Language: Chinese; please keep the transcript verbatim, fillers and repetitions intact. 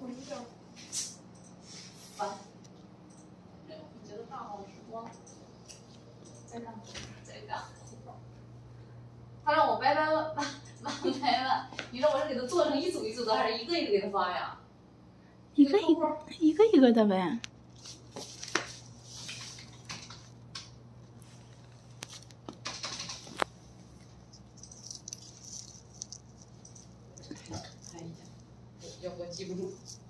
我有点烦。我觉得大好时光。再干，再干。他让我掰掰了，慢慢掰了。你让我是给他做成一组一组的，还是一个一个给他发呀？ 一个一个，一个一个的呗。 看一下，要不我记不住。